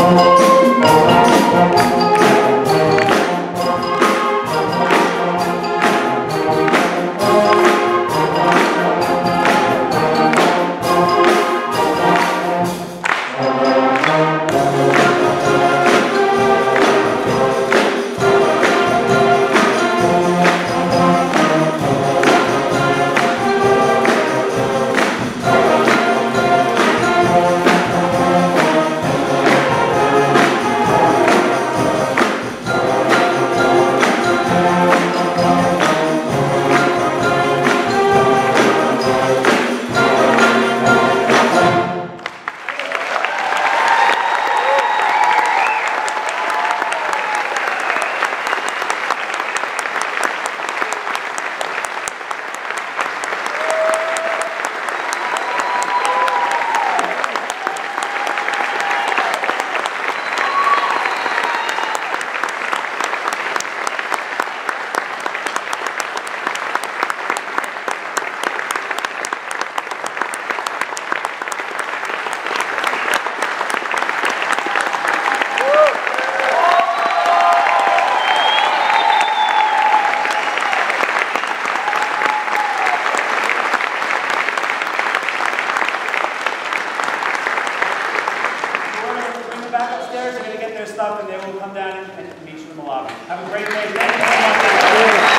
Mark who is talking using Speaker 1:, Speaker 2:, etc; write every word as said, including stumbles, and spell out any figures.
Speaker 1: Stuff, and they will come down and meet you in the lobby. Have a great day. Thank you so much.